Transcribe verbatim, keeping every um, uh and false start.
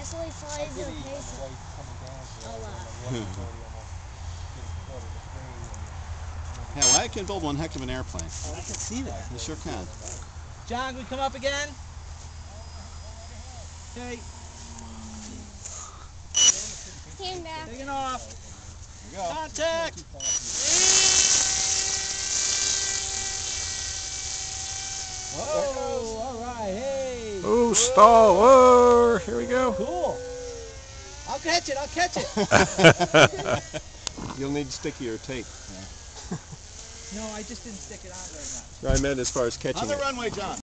successfully flies the pace. Oh, wow. Yeah, well, I can build one heck of an airplane. Oh, I can see that. You sure can. John, can we come up again? Okay. Came back. Taking off. There you go. Contact. Whoa, all right, hey. Oh, stall. Whoa, here we go. Cool. I'll catch it, I'll catch it. You'll need stickier tape. No, I just didn't stick it on very much. I meant as far as catching On the it. runway, John.